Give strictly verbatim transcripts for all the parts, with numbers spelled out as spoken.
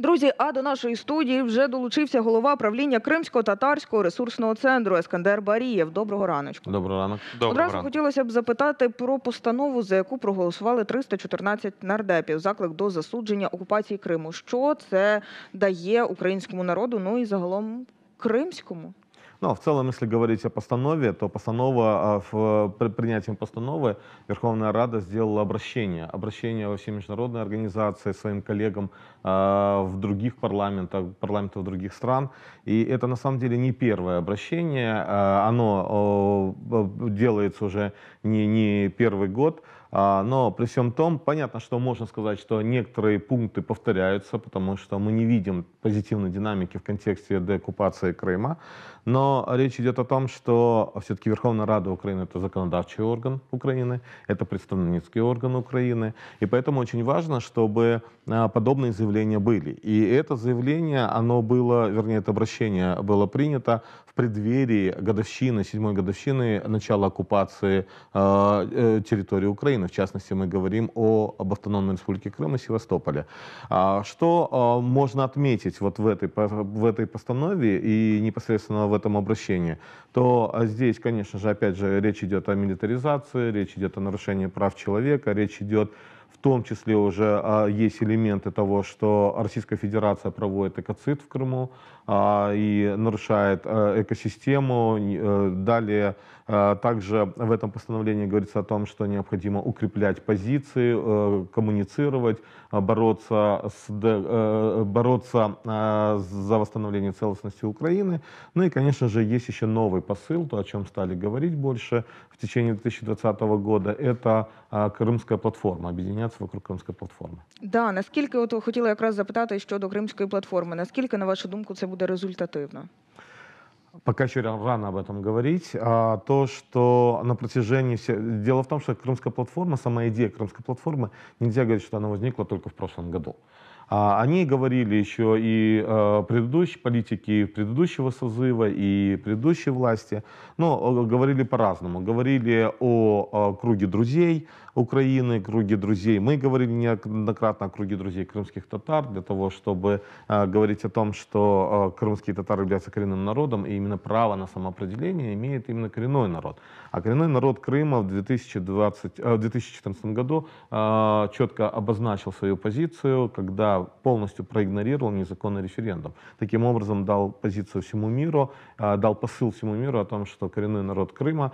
Друзі, а до нашої студії вже долучився голова правління Кримсько-татарського ресурсного центру Ескандер Барієв. Доброго раночку. Доброго ранок. Одразу Доброго хотілося б запитати про постанову, за яку проголосували триста чотирнадцять нардепів. Заклик до засудження окупації Криму. Що це дає українському народу, ну і загалом кримському? Ну, в целом, если говорить о постанове, то постанова, в принятием постановы Верховная Рада сделала обращение. Обращение во все международные организации, своим коллегам в других парламентах, парламентах других стран. И это на самом деле не первое обращение. Оно делается уже не, не первый год. Но при всем том, понятно, что можно сказать, что некоторые пункты повторяются, потому что мы не видим позитивной динамики в контексте деоккупации Крыма. Но речь идет о том, что все-таки Верховная Рада Украины — это законодательный орган Украины, это представительский орган Украины. И поэтому очень важно, чтобы подобные заявления были. И это заявление, оно было, вернее, это обращение было принято в преддверии годовщины, седьмой годовщины начала оккупации э, территории Украины. В частности, мы говорим о, об автономной республике Крым и Севастополе. А, что а, можно отметить вот в этой, в этой постанове и непосредственно в этом обращении? То а здесь, конечно же, опять же, речь идет о милитаризации, речь идет о нарушении прав человека, речь идет в том числе уже а, есть элементы того, что Российская Федерация проводит экоцид в Крыму а, и нарушает а, экосистему. А, далее а, также в этом постановлении говорится о том, что необходимо укреплять позиции, а, коммуницировать, а, бороться, с, а, бороться а, за восстановление целостности Украины. Ну и, конечно же, есть еще новый посыл, то, о чем стали говорить больше в течение две тысячи двадцатого года, это а, Кримська платформа, об'єднатися вокруг Кримської платформи. Да, наскільки, от хотіла якраз запитати щодо Кримської платформи, наскільки, на вашу думку, це буде результативно? Пока еще рано об этом говорить. А то, что на протяжении... Дело в том, что Крымская платформа, сама идея Крымской платформы, нельзя говорить, что она возникла только в прошлом году. О ней говорили еще и предыдущие политики предыдущего созыва, и предыдущей власти, но говорили по-разному. Говорили о круге друзей Украины, круге друзей. Мы говорили неоднократно о круге друзей крымских татар, для того, чтобы говорить о том, что крымские татары являются коренным народом, и именно право на самоопределение имеет именно коренной народ. А коренной народ Крыма в две тысячи четырнадцатом году четко обозначил свою позицию, когда полностью проигнорировал незаконный референдум. Таким образом дал позицию всему миру, дал посыл всему миру о том, что коренной народ Крыма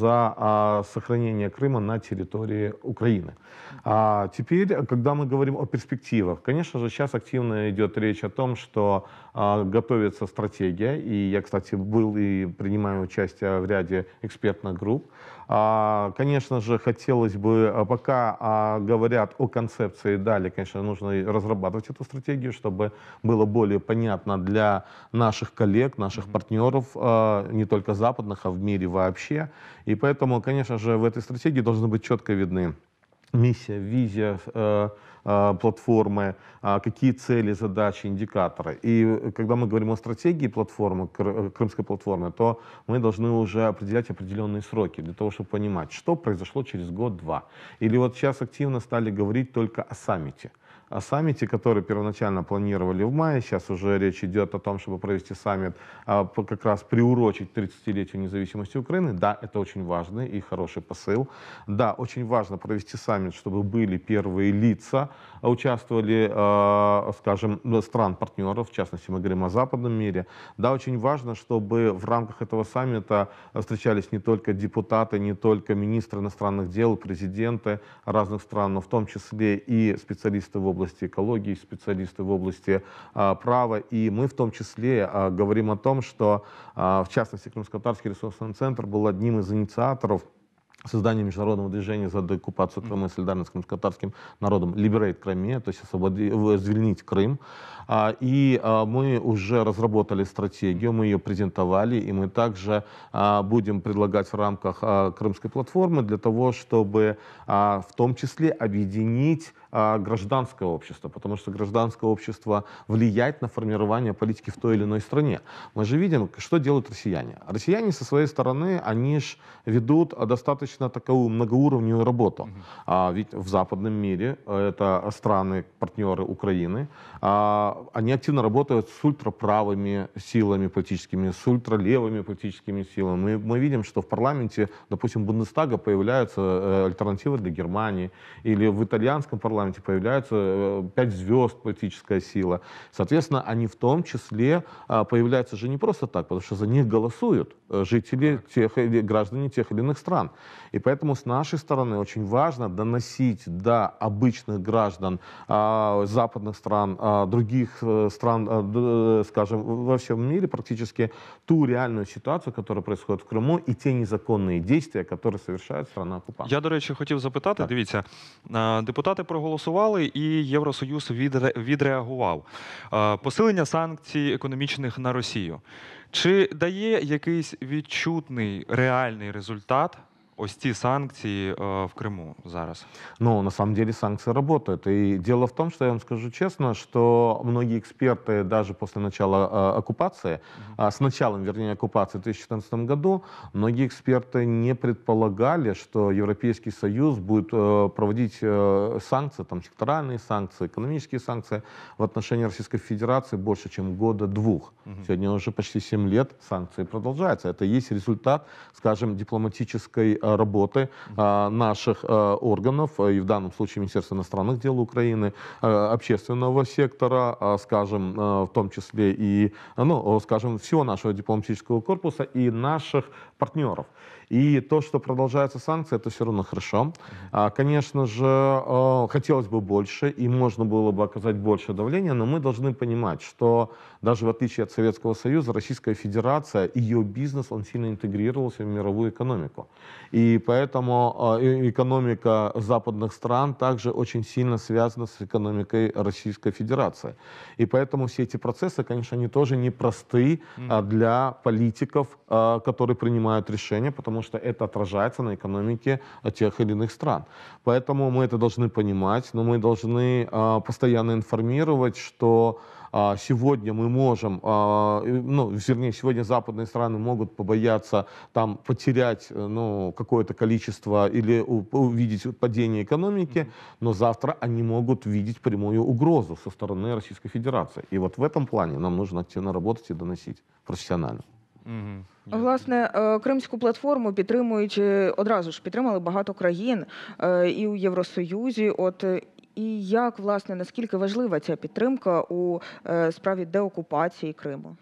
за сохранение Крыма на территории Украины. А теперь, когда мы говорим о перспективах, конечно же, сейчас активно идет речь о том, что готовится стратегия, и я, кстати, был и принимаю участие в ряде экспертных групп. Конечно же, хотелось бы, пока говорят о концепции далее, конечно, нужно разрабатывать эту стратегию, чтобы было более понятно для наших коллег, наших партнеров, не только западных, а в мире вообще. И поэтому, конечно же, в этой стратегии должны быть четко видны миссия, визия платформы, какие цели, задачи, индикаторы. И когда мы говорим о стратегии платформы, Крымской платформы, то мы должны уже определять определенные сроки для того, чтобы понимать, что произошло через год-два. Или вот сейчас активно стали говорить только о саммите. О саммите, который первоначально планировали в мае, сейчас уже речь идет о том, чтобы провести саммит, как раз приурочить тридцатилетию независимости Украины. Да, это очень важный и хороший посыл. Да, очень важно провести саммит, чтобы были первые лица, участвовали, скажем, стран-партнеров, в частности, мы говорим о западном мире. Да, очень важно, чтобы в рамках этого саммита встречались не только депутаты, не только министры иностранных дел, президенты разных стран, но в том числе и специалисты в области области экологии, специалисты в области а, права. И мы в том числе а, говорим о том, что, а, в частности, Крымско-татарский ресурсный центр был одним из инициаторов создания международного движения за деоккупацию Крыма и солидарность с крымско-татарским народом Liberate Crimea, то есть звільнить Крым. И мы уже разработали стратегию, мы ее презентовали, и мы также будем предлагать в рамках Крымской платформы для того, чтобы в том числе объединить гражданское общество, потому что гражданское общество влияет на формирование политики в той или иной стране. Мы же видим, что делают россияне. Россияне со своей стороны, они же ведут достаточно такую многоуровневую работу. Mm-hmm. а, ведь в западном мире, это страны-партнеры Украины, а, они активно работают с ультраправыми силами политическими, с ультралевыми политическими силами. Мы, мы видим, что в парламенте, допустим, Бундестага появляются э, альтернативы для Германии, или в итальянском парламенте появляются э, пять звезд политическая сила. Соответственно, они в том числе э, появляются же не просто так, потому что за них голосуют э, жители тех или граждане тех или иных стран. И поэтому с нашей стороны очень важно доносить до обычных граждан э, западных стран, э, других э, стран, э, скажем, во всем мире практически ту реальную ситуацию, которая происходит в Криму, и те незаконные действия, которые совершает страна-оккупант. Я, до речі, хотів запитати, Так. дивіться, е, депутати проголосували і Євросоюз відре- відреагував. Е, Посилення санкцій економічних на Росію. Чи дає якийсь відчутний, реальний результат ось ці санкції е, в Криму зараз? Но на самом деле санкции работают. И дело в том, что я вам скажу честно, что многие эксперты даже после начала э, оккупации, а, с началом, вернее, оккупации в две тысячи четырнадцатом году, многие эксперты не предполагали, что Европейский Союз будет э, проводить э, санкции, там, секторальные санкции, экономические санкции в отношении Российской Федерации больше, чем года двух. Сегодня уже почти семь лет санкции продолжаются. Это и есть результат, скажем, дипломатической э, работы э, наших э, органов, э, и в данном случае Министерства иностранных дел Украины, э, общественного сектора, э, скажем, э, в том числе и, э, ну, скажем, всего нашего дипломатического корпуса и наших партнеров. И то, что продолжаются санкции, это все равно хорошо. А, Конечно же, э, хотелось бы больше, и можно было бы оказать больше давления, но мы должны понимать, что даже в отличие от Советского Союза, Российская Федерация, ее бизнес, он сильно интегрировался в мировую экономику. И поэтому э, экономика западных стран также очень сильно связана с экономикой Российской Федерации. И поэтому все эти процессы, конечно, они тоже непросты а, для политиков, а, которые принимают решения, потому что это отражается на экономике а, тех или иных стран. Поэтому мы это должны понимать, но мы должны а, постоянно информировать, что а, сегодня мы можем, а, и, ну, вернее, сегодня западные страны могут побояться там потерять, ну, какое-то количество или у- увидеть падение экономики, но завтра они могут видеть прямую угрозу со стороны Российской Федерации. И вот в этом плане нам нужно активно работать и доносить профессионально. Мгм. Власне, е, Кримську платформу підтримують е, одразу ж підтримали багато країн е, і у Євросоюзі. От е, і як, власне, наскільки важлива ця підтримка у е, справі деокупації Криму?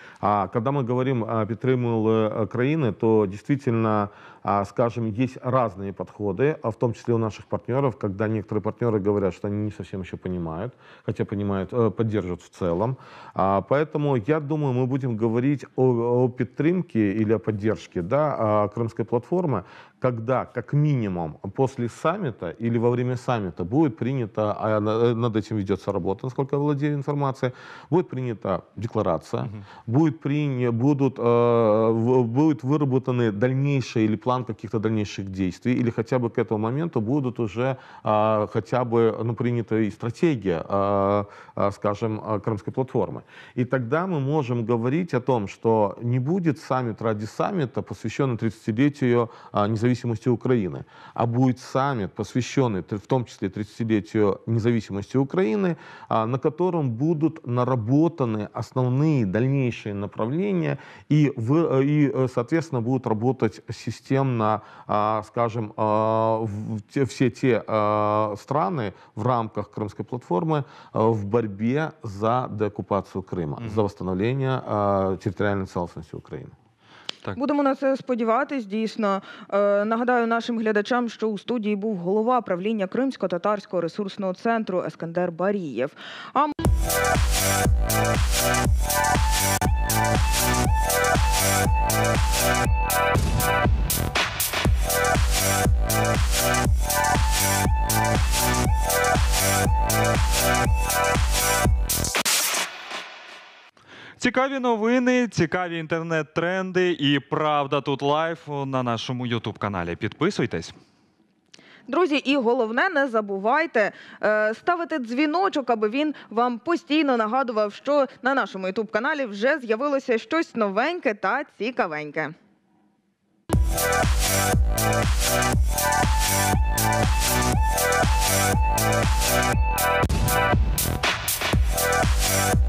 А когда мы говорим о підтримували країни, то действительно, а, скажем, есть разные подходы, а в том числе у наших партнеров, когда некоторые партнеры говорят, что они не совсем еще понимают, хотя понимают, э, поддерживают в целом. А, Поэтому я думаю, мы будем говорить о, о підтримке или о поддержке, да, а, крымской платформы, когда как минимум после саммита или во время саммита будет принято, а на- над этим ведется работа, насколько я владею информацией, будет принята декларация, будет приня- будут, э, в- будут выработаны дальнейшие или план каких-то дальнейших действий, или хотя бы к этому моменту будут уже э, хотя бы, ну, принята и стратегия, э, э, скажем, э, крымской платформы. И тогда мы можем говорить о том, что не будет саммит ради саммита, посвященный тридцатилетию э, независимости Украины, а будет саммит, посвященный т- в том числе тридцатилетию независимости Украины, а, на котором будут наработаны основные дальнейшие направления и, в- и, э, соответственно, будут работать системно, а, скажем, а, в- те- все те а, страны в рамках Крымской платформы а, в борьбе за деоккупацию Крыма, за восстановление а, территориальной целостности Украины. Так. Будемо на це сподіватись, дійсно. Е, Нагадаю нашим глядачам, що у студії був голова правління Кримсько-татарського ресурсного центру Ескандер Барієв. А Цікаві новини, цікаві інтернет-тренди і правда тут лайф на нашому ютуб-каналі. Підписуйтесь. Друзі, і головне, не забувайте е, ставити дзвіночок, аби він вам постійно нагадував, що на нашому ютуб-каналі вже з'явилося щось новеньке та цікавеньке. Україна.